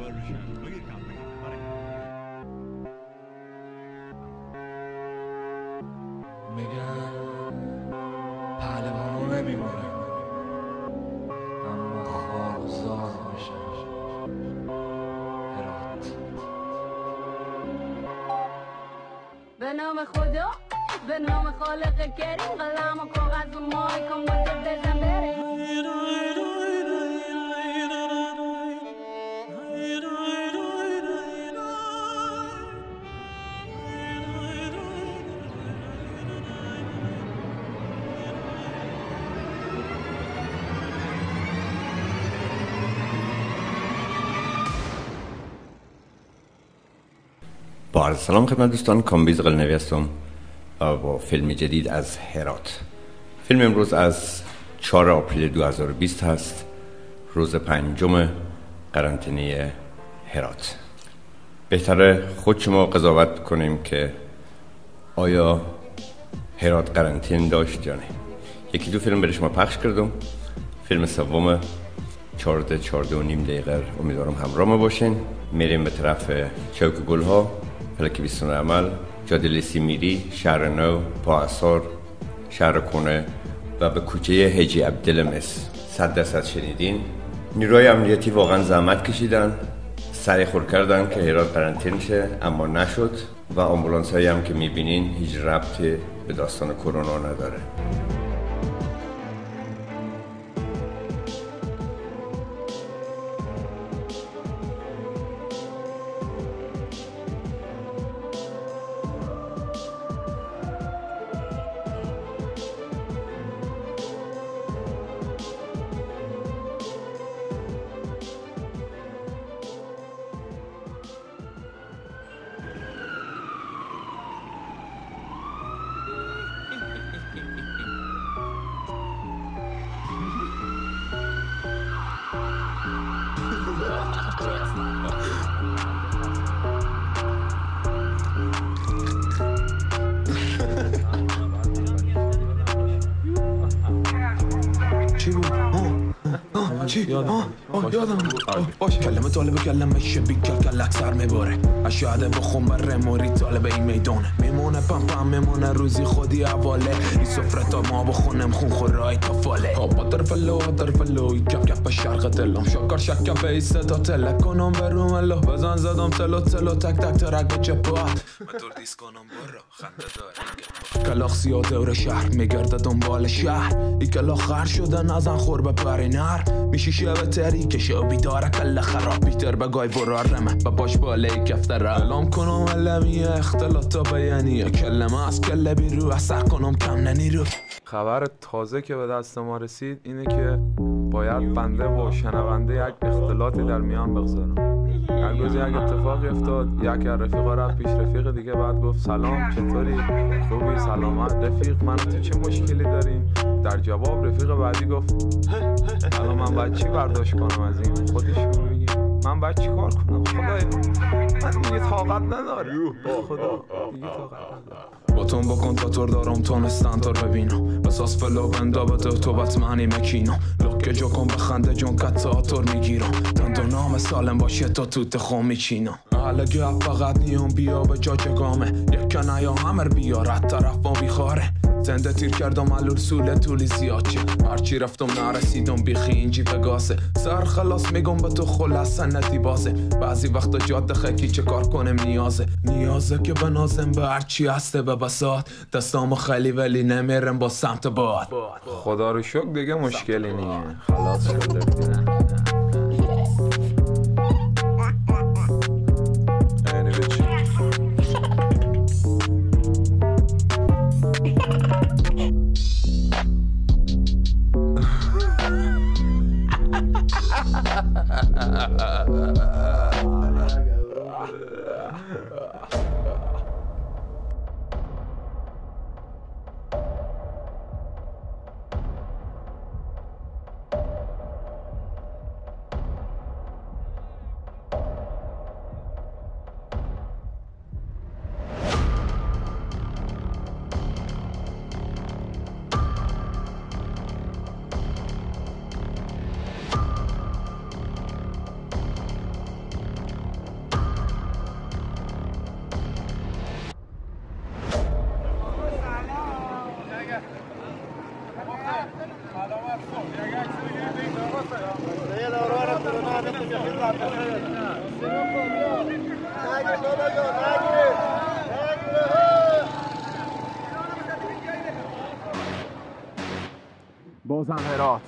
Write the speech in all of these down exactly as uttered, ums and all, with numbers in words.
میگن پهلوان نمیمونه اما خوار و زار میشه. هرات. به نام خدا، به نام خالق کریم، قلم و کاغذ و مایک و مدت بزن بریم. با عرض سلام خدمت دوستان، کامبیز قلنوی هستم با فیلم جدید از هرات. فیلم امروز از چهارم آپریل دو هزار و بیست هست، روز پنجم قرنطینه هرات. بهتره خود شما قضاوت کنیم که آیا هرات قرنطینه داشت یا نه. یکی دو فیلم برای شما پخش کردم، فیلم سوم چارده چارده و نیم دقیقه، امیدوارم همراه ما باشین. میریم به طرف چوک گلها، فلک بیستون عمل، جاده لیسی میری، شهر نو، پا اثار، شهر کنه و به کوچه هجی عبدالمس. صد درصد شنیدین نیروی امنیتی واقعا زحمت کشیدن، سعی خور کردن که هرات قرنطینه شه اما نشد و آمبولانس هایی هم که میبینین هیچ ربطی به داستان کرونا نداره. چی بود؟ آه چی؟ آه آه یادم باشه. کلمه طالب کلمه شبی کل کلک سر میباره، اشاده بخون بر موری طالب این میدونه. میمونه پم پم میمونه روزی خودی حواله، این سفره تا ما بخونم خون خورای تا فاله. آبا طرف لو طرف لو کپ کپ شرق دلم، شکر شکر به ایسته تا تلک کنم بروم الله. بزن زدم تلو تلو تک تک ترک به جبات مدور دیس کنم برا خنده داره. کلاخ سیا دور شهر میگرده دنبال شهر، ای کلاخ خر شده نزن خور به پرینر. میشی شب تاریک شب بیداره کل خراب بیتر بگای برارمه با باش باله کفتر علام کنم علمی اختلاط بیانیه. کلمه از کل بیرو اصح کنم کم ننیرو. خبر تازه که به دست ما رسید اینه که باید بنده با شنونده یک اختلاطی در میان بگذارم. یک روز یک اتفاقی افتاد، یک رفیقا رفت پیش رفیق دیگه، بعد گفت سلام چطوری؟ خوبی؟ سلامت رفیق، من تو چه مشکلی داریم؟ در جواب رفیق بعدی گفت الان من باید چی برداشت کنم از این؟ خودش میگه من باید چی کار کنم؟ خدای من دیگه طاقت ندارم. خدا دیگه طاقت ندارم. باتون بکن تا تور دارم تونستن تر ببینم، بساس فلو بندا به تو تو بطمعنی مکینم. لکه جو کن بخنده جون کتا تور میگیرم، تند و نام سالم باشه تا توت خون میچینم. حالا گپ فقط نیام بیا به جا چگامه، یک کنه یا همر بیا رد طرف ما بیخاره. زنده تیر کردم علول سوله طولی زیاد چه، هرچی رفتم نرسیدم بیخی اینجی بگاسه. سر خلاص میگم به تو خلاص سنتی بازه، بعضی وقتا جاده خکی چه کار کنم نیازه. نیازه که بنازم به هرچی هسته به بساط، دستامو خیلی ولی نمیرم با سمت باد. خدا رو شکر دیگه مشکلی نیه، خلاص شده. بازم هرات.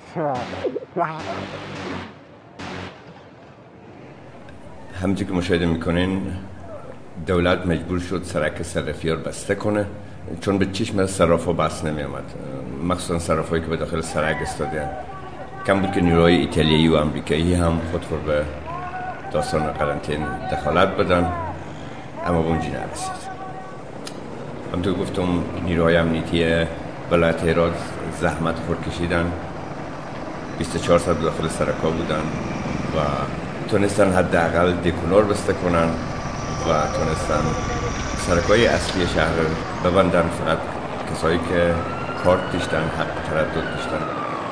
همونجور که مشاهده میکنین دولت مجبور شد سرک صرافی رو بسته کنه چون به چشم صرافا بس نمی آمد، مخصوصا صرافایی که به داخل سرک استادن. کم بود که نیروهای ایتالیایی و امریکایی هم خودخور به داستان قرنطینه دخالت بدن، اما به اونجا نرسید. همونطور گفتم نیروهای امنیتی ولایت هرات زحمت خور کشیدن، بیست و چهار ساعت داخل سرکا بودن و تونستن حداقل دکونار بسته کنن و تونستن سرکای اصلی شهر ببندن، فقط کسایی که کارت داشتن حق تردد داشتن.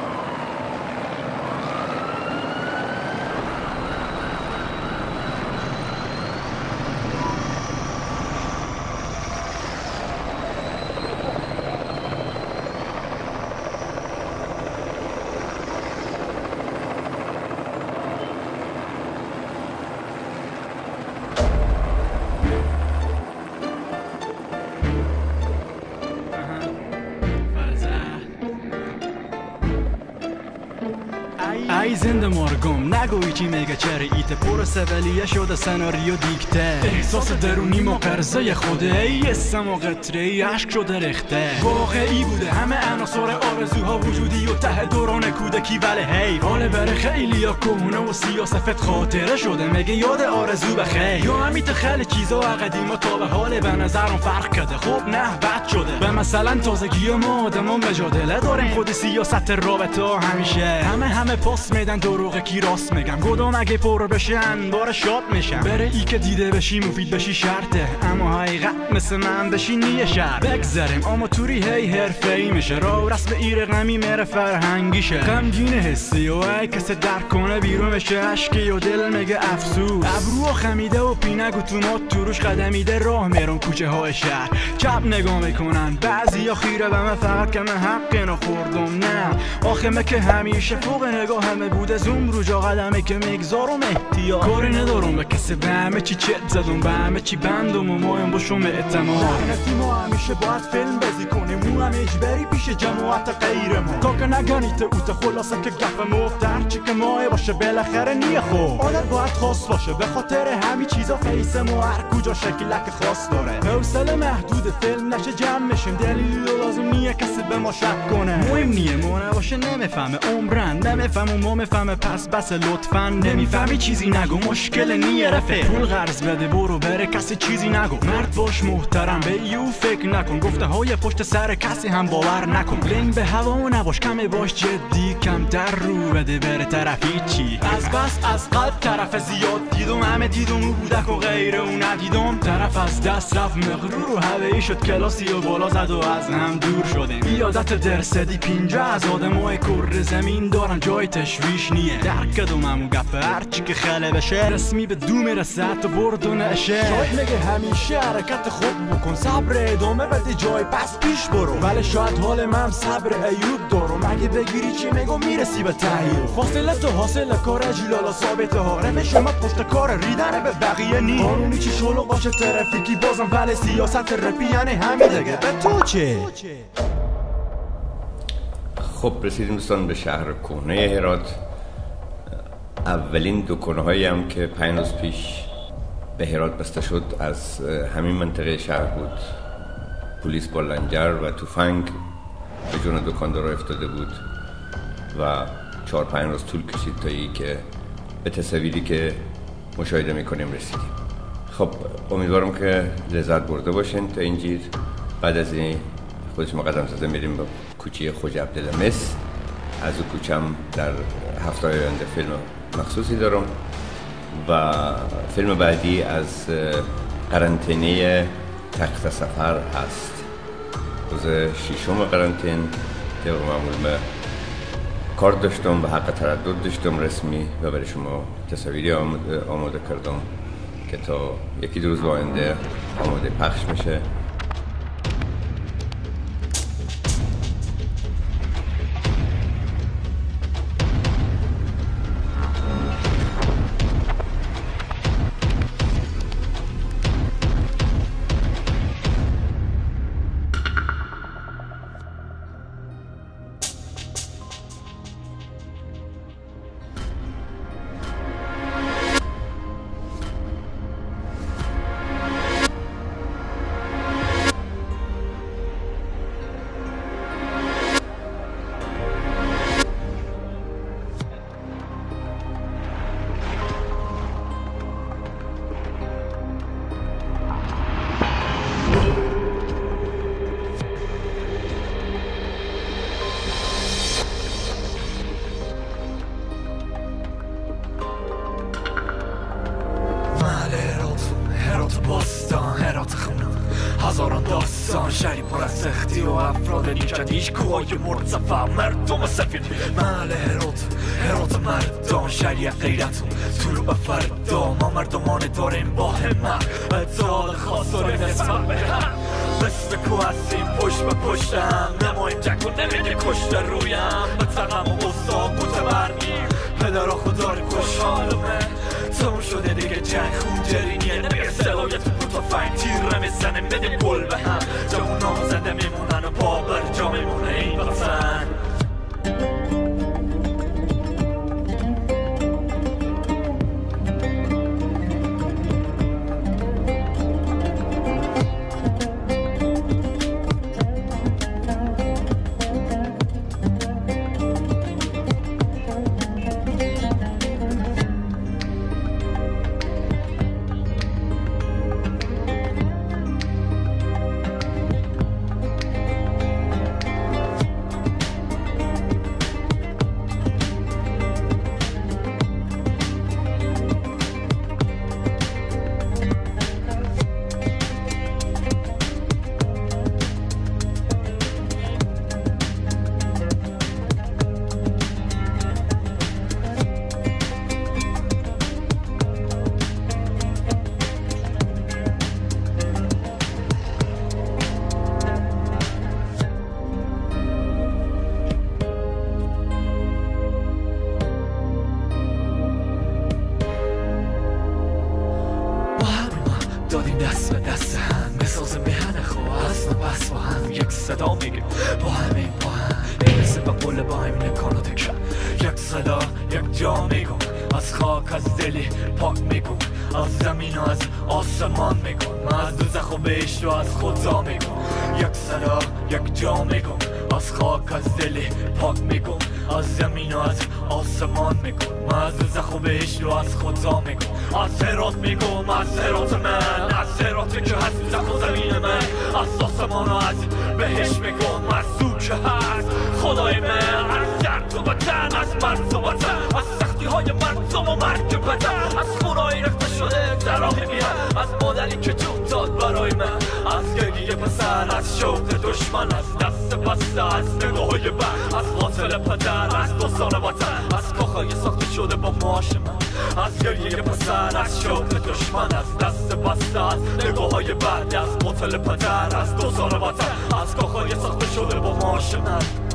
ای زنده مارگم نگوی چی میگه چره ایت پر سولیه شده سناریو دیکته احساس درونی ما قرضه خوده ای اسم و قطره ای عشق شده رخته واقعی بوده همه عناصر آرزوها وجودی و ته دوران کودکی ولی هی حال بره خیلی یا کهونه و سیاسفت خاطره شده میگه یاد آرزو بخیر یا همیت خیلی چیزا قدیما تا به حال به نظرم فرق کرده خب نه بد شده به مثلا تازگی ما آدما مجادله دارن خود سیاست رابطه ها همیشه همه همه پاس میدن دروغه کی راست میگم گدام اگه پر بشن بار شاد میشم بره ای که دیده بشی مفید بشی شرطه اما حقیقت مثل من بشی نیه شر بگذاریم اما توری هی حرفه‌ای میشه را رسم ای رقمی میره فرهنگیشه غمگین حسی و ای کسی درک کنه بیرون میشه عشقی و دل میگه افسوس ابرو خمیده و پینگ و تومات توروش قدمیده راه میرون کوچه های شهر چپ نگاه میکنن بعضی خیره به من فقط که من حق اینو خوردم نه آخه من که همیشه فوق نگاه همه بوده زوم رو جا قدمی که میگذارم احتیاط کاری ندارم به کسی به همه چی چت زدم به همه چی بندم و مایم باشم اعتماد لعنتی ما همیشه باید فیلم بازی کنیم مو هم اجبری پیش جماعت غیر ما کاکه نگنیت اوت خلاصه که گپ مفت هرچی که ماه باشه بالاخره نیه خوب عادت باید خاص باشه به خاطر همین چیزا فیس ما هر کجا شکلک خاص داره حوصله محدود فیلم نشه جمع میشیم دلیلی لازم نیه کسی به ما شک کنه مهم نیه ما نباشه نمیفهمه عمرن نمیفهم و ما میفهمه پس بس لطفا نمیفهمی چیزی نگو مشکل نیه رفه پول قرض بده برو بره کسی چیزی نگو مرد باش محترم به یو فکر نکن گفته های پشت سر کسی هم باور نکن لنگ به هوا نباش کمی باش جدی کم در رو بده بره طرفی چی از بس از قلب طرف زیاد دیدم همه دیدم و بودک و غیره و ندیدم طرف از دست رفت مغرور و هوایی شد کلاسی و بالا زد و از هم دور شدیم بیادت درصدی پینجا از آدمای کره زمین دارن جای تشویش نیه درک کدوم همو گفه هرچی که خاله بشه رسمی به دو میرسه حتی برد و نشه شاید میگه همیشه حرکت خود بکن صبر ادامه بده جای پس پیش برو ولی شاید حال من صبر ایوب دارم اگه بگیری چی میگو میرسی به تهیه فاصله تو حاصل کار جلالا ثابته ها روش شما پشت کار ریدن به بقیه نی قانونی چی شلوغ باشه ترافیکی بازم ولی سیاست رپی یعنی همین دیگه به تو چه خب رسیدیم دوستان به شهر کهنه هرات. اولین دکانه هایی هم که پنج روز پیش به هرات بسته شد از همین منطقه شهر بود. پلیس با لنجر و تفنگ به جون دکاندارا افتاده بود و چهار پنج روز طول کشید تا ای که به تصاویری که مشاهده میکنیم رسیدیم. خب امیدوارم که لذت برده باشین تا اینجیر. بعد از این خودش ما قدم زده میریم به کوچه خوج عبدالمس. از او کوچم در هفته آینده فیلم مخصوصی دارم و فیلم بعدی از قرنطینه تخت سفر هست. روز ششم قرنطین طبق معمول من کار داشتم و حق تردد داشتم رسمی و برای شما تصاویری آماده کردم که تا یکی دو روز آینده آماده پخش میشه. باستان هرات خونم هزاران داستان شهری پر از سختی و افراد نیکدیش کوهای مرتفع مردم سفید محل هرات هرات مردان شهری غیرت طلوع فردا ما مردمان داریم با همت اتحاد خاص داریم نسبت به هم مثل کو هستیم پشت به پشتم نماییم جک و نمیگه کشت رویم به تقم و بستا بوته برگیم پدرها خدا رو خوشحالمه تموم شده دیگه جنگ خون جرینیه نمیگه سلایت تو فنگ تیر میزنیم بدیم گل به هم جوونا زنده میمونن و پا بر جا میمونه این وطن دادیم دست به دست هم بسازه میهن خواه اصلا بس با هم یک صدا میگه با همین با هم نمیرسه به قول با همین امکانات کم یک صدا یک جا میگم از خاک از دلی پاک میگم از زمین و از آسمان میگم من از دوزخ و بهشت و از خدا میگم یک صدا یک جا میگم از خاک از دلی پاک میگم از زمین و از آسمان میگم من از دوزخ و بهشت و از خدا میگم از هرات میگم از هرات من از هراتی که هست دوزخ و زمین من از آسمان و از بهشت میگم از او که هست خدای من از درد و وطن از مرد و وطن از سختی های مردم و مرگ بدن از خونایی رفته شده در راه میان از مادری که جون داد برای من از گریه پسر از شوق دشمن از دست بسته از نگاهی بر از قاتل پدر از دوستان وطن از کاخای ساخته شده با معاش من از گریه پسر از شوق دشمن از دست بسته از نگاهی بر از قاتل پدر از دوستان وطن از کاخای ساخته شده با معاش من